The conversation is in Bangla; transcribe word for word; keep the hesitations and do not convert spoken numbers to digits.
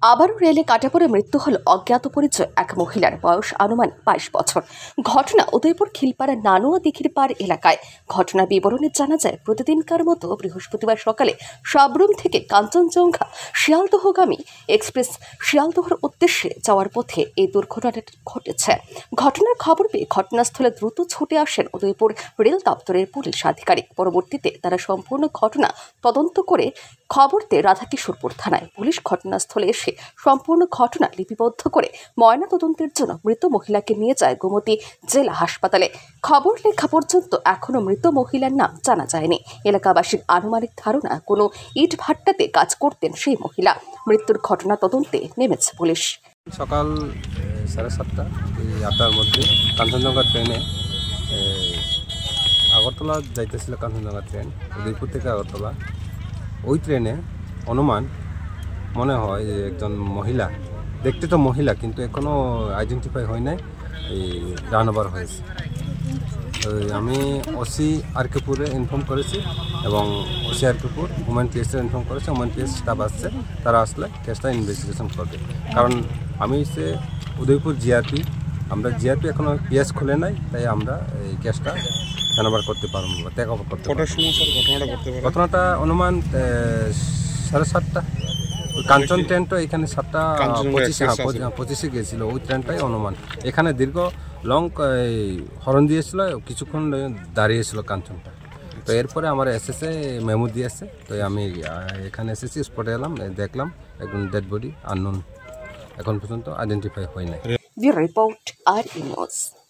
আবারও রেলে কাটা পড়ে মৃত্যু হল অজ্ঞাত পরিচয় এক মহিলার। বয়স আনুমানিক বাইশ বছর। ঘটনা উদয়পুর খিলপাড়া নানুয়া দিঘির পাড় এলাকায়। ঘটনার বিবরণে জানা যায়, প্রতিদিনকার মতো বৃহস্পতিবার সকালে সাবরুম থেকে কাঞ্চনজঙ্ঘা শিয়ালদহগামী এক্সপ্রেস শিয়ালদহর উদ্দেশ্যে যাওয়ার পথে এই দুর্ঘটনাটি ঘটেছে। ঘটনার খবর পেয়ে ঘটনাস্থলে দ্রুত ছুটে আসেন উদয়পুর রেল দপ্তরের পুলিশ আধিকারিক। পরবর্তীতে তারা সম্পূর্ণ ঘটনা তদন্ত করে খবর দেয় রাধাকিশোরপুর থানায়। পুলিশ ঘটনাস্থলে এসে সম্পূর্ণ ঘটনা লিপিবদ্ধ করে ময়না তদন্তের জন্য মৃত মহিলাকে নিয়ে যায় গোমতী জেলা হাসপাতালে। খবর লেখা পর্যন্ত এখনো মৃত মহিলার নাম জানা যায়নি। এলাকাবাসীর আনুমানিক ধারণা, কোনো ইট ভাট্টাতে কাজ করতেন সেই মহিলা। মৃত্যুর ঘটনা তদন্তে নেমেছে পুলিশ। সকাল সাড়ে সাতটা এই আটটার মধ্যে কাঞ্চনজঙ্ঘা ট্রেনে আগরতলা যাইতেছিল। কাঞ্চনজঙ্ঘা ট্রেন উদয়পুর থেকে আগরতলা। ওই ট্রেনে অনুমান মনে হয় যে একজন মহিলা, দেখতে তো মহিলা কিন্তু এখনও আইডেন্টিফাই হয় নাই, এই রান ওভার হয়েছে। তো আমি ওসি আরকেপুরে ইনফর্ম করেছি এবং ওসি আরকেপুর ওমেন পিএসে ইনফর্ম করেছে। ওমেন পিএস স্টাফ আসছে, তারা আসলে কেসটা ইনভেস্টিগেশন করবে। কারণ আমি সে উদয়পুর জিআরপি, আমরা জিআরপি এখনও পিএস খুলে নাই, তাই আমরা এই কেসটা হ্যান্ড ওভার করতে পারবো বা টেক ওভার করতে পারবো। ঘটনাটা করতে পারবো ঘটনাটা অনুমান সাড়ে সাতটা। কাঞ্চন ট্রেনটা এখানে সাতটা পঁচিশে পঁচিশে গিয়েছিল, ওই ট্রেনটাই অনুমান। এখানে দীর্ঘ লং হরন দিয়েছিল, কিছুক্ষণ দাঁড়িয়েছিল কাঞ্চনটা। তো এরপরে আমার এসএসএ মেমো দিয়েছে, তো আমি এখানে এসেছি, স্পটে এলাম, দেখলাম একজন ডেড বডি, আননোন, এখন পর্যন্ত আইডেন্টিফাই হয় নাই। রিপোর্ট আর নিউজ।